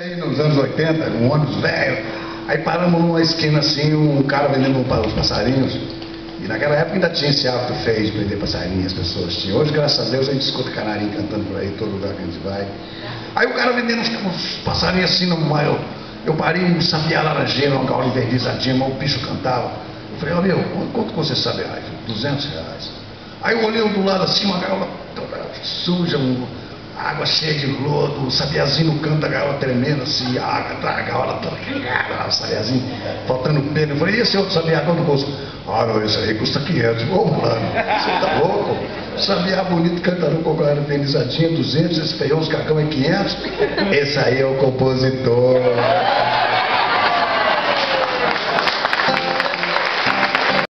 aí nos anos 80, um ônibus velho, aí paramos numa esquina assim, um cara vendendo os passarinhos, e naquela época ainda tinha esse hábito feio de vender passarinhos, as pessoas tinham. Hoje, graças a Deus, a gente escuta canarinho cantando por aí, todo lugar que a gente vai. Aí o cara vendendo uns passarinhos assim, eu parei um sabiá laranjeiro, uma gaiola envernizadinha, mas o bicho cantava. Eu falei, ó meu, quanto você sabe? Ai, R$200. Aí eu olhei do lado assim, uma gaiola toda suja, água cheia de lodo, o sabiazinho no canto da gaiola tremendo assim, a gaiola toda cagada, o sabiazinho faltando pelo. Eu falei, e esse outro sabiá quanto custa? Ah, não, esse aí custa 500. Ô, mano, você tá louco? Sabiá bonito cantando com a gaiola envernizadinha, 200, esse feião, os cagão é 500. Esse aí é o compositor.